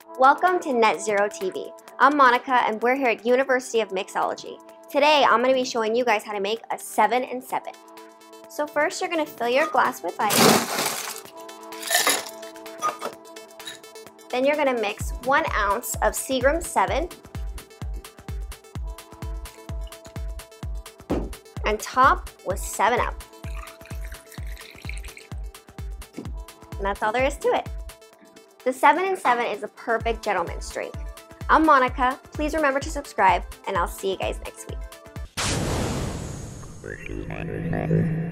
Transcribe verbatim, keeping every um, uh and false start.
Welcome to NetZerotv. I'm Monica and we're here at University of Mixology. Today I'm going to be showing you guys how to make a seven and seven. So first you're going to fill your glass with ice. Then you're going to mix one ounce of Seagram seven and top with seven up. And that's all there is to it. The seven and seven is a perfect gentleman's drink. I'm Monica. Please remember to subscribe, and I'll see you guys next week.